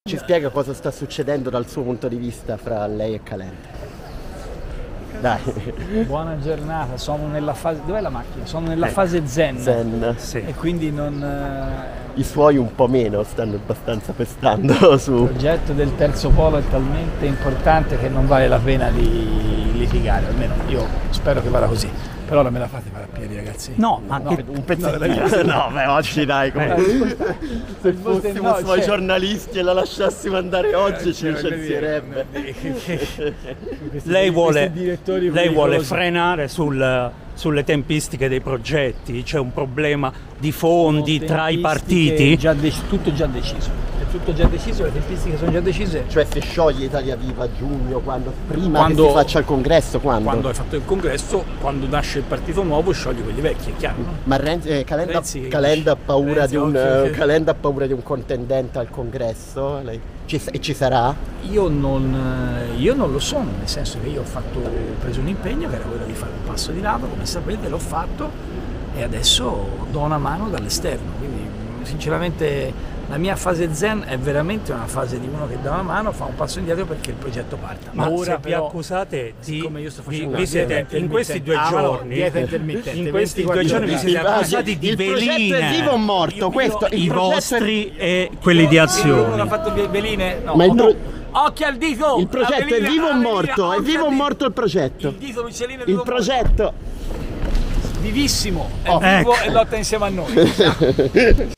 Ci spiega cosa sta succedendo dal suo punto di vista fra lei e Calenda. Dai. Buona giornata, sono nella fase... Dov'è la macchina? Sono nella fase zen. Zen. Sì. E quindi non... I suoi un po' meno, stanno abbastanza pestando su... Il progetto del terzo polo è talmente importante che non vale la pena di litigare, almeno io spero che vada così. Però ora me la fate fare a piedi, ragazzi. No, ma no, che... Un pezzettino. No, beh, oggi dai, se fossimo suoi giornalisti e la lasciassimo andare oggi ci licenzierebbe. lei vuole frenare sulle tempistiche dei progetti, c'è un problema di fondi tra i partiti. Tutto già deciso. È tutto già deciso, le tempistiche sono già decise. Cioè se scioglie Italia Viva a giugno, prima che si faccia il congresso, quando? Quando hai fatto il congresso, quando nasce il partito nuovo, sciogli quelli vecchi, è chiaro. Ma Calenda ha paura di un contendente al congresso? E ci sarà? Io non lo sono, nel senso che io ho preso un impegno che era quello di fare un passo di lato, come sapete l'ho fatto e adesso do una mano dall'esterno, quindi sinceramente la mia fase zen è veramente una fase di uno che dà una mano, fa un passo indietro perché il progetto parta. Ma ora se vi accusate in questi due giorni, in questi due giorni vi siete accusati di veline. Il progetto è vivo o morto? I vostri e quelli di Azione. Non ha fatto veline? No. Occhi al dito! Il progetto è vivo o morto? È vivo o morto il progetto? Il dito Michelin è Il progetto vivissimo, è vivo e lotta insieme a noi.